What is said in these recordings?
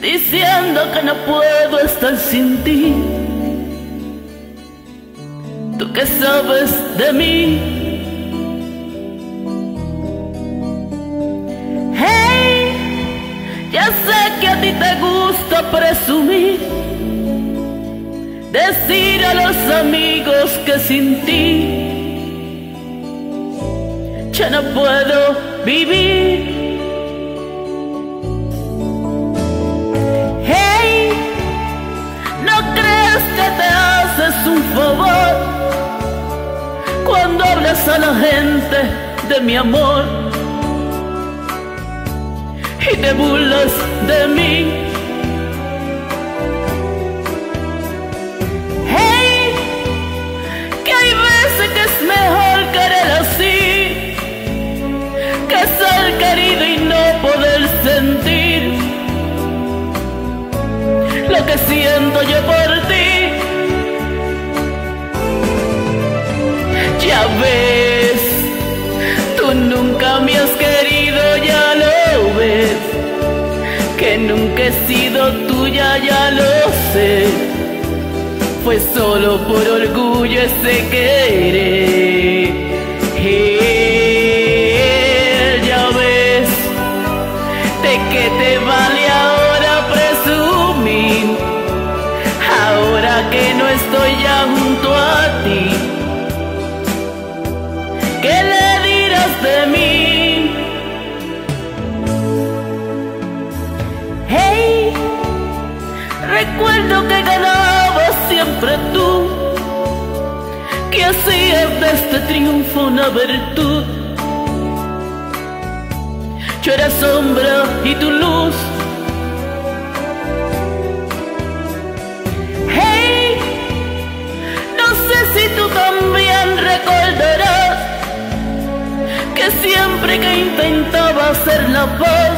diciendo que no puedo estar sin ti. ¿Tú qué sabes de mí? Hey, ya sé que a ti te gusta presumir, decir a los amigos que sin ti ya no puedo vivir. Un favor cuando hablas a la gente de mi amor y te burlas de mí. Hey, que hay veces que es mejor querer así que ser querido y no poder sentir lo que siento yo por ti. Ya ves, tú nunca me has querido, ya lo ves, que nunca he sido tuya, ya lo sé. Fue solo por orgullo ese querer. Ya ves, ¿de qué te vale ahora presumir? Ahora que no estoy ya junto a ti, ¿qué le dirás de mí? Hey, recuerdo que ganabas siempre tú, que hacías de este triunfo una virtud. Yo era sombra y tu luz. Hey, no sé si tú también recordarás que siempre que intentaba hacer la paz,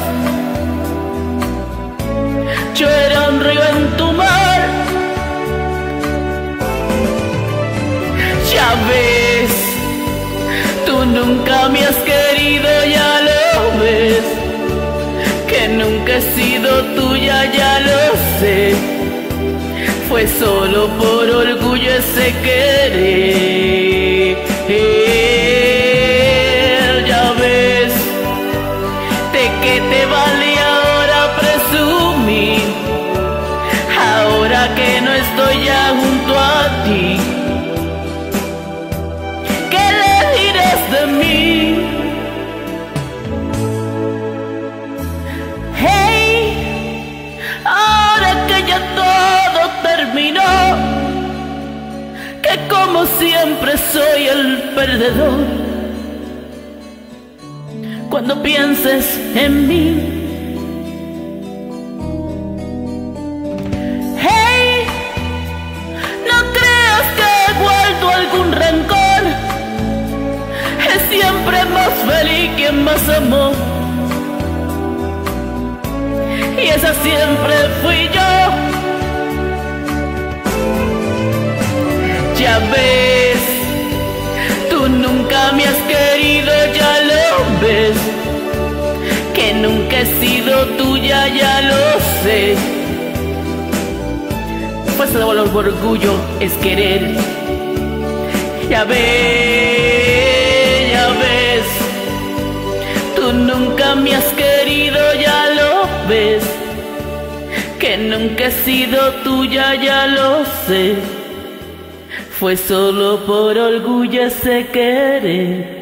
yo era un río en tu mar. Ya ves, tú nunca me has querido, ya lo ves, que nunca he sido tuya, ya lo sé. Fue solo por orgullo ese querer. ¿Qué te vale ahora presumir? Ahora que no estoy ya junto a ti, ¿qué le dirás de mí? Hey, ahora que ya todo terminó, que como siempre soy el perdedor, cuando pienses en mí. Hey, no creas que he guardo algún rencor, es siempre más feliz quien más amó, y esa siempre fui yo. Ya ves, tú nunca me has querido, ya lo ves, que nunca he sido tuya, ya lo sé. Pues solo por orgullo es querer. Ya ves, tú nunca me has querido, ya lo ves, que nunca he sido tuya, ya lo sé. Fue solo por orgullo ese querer.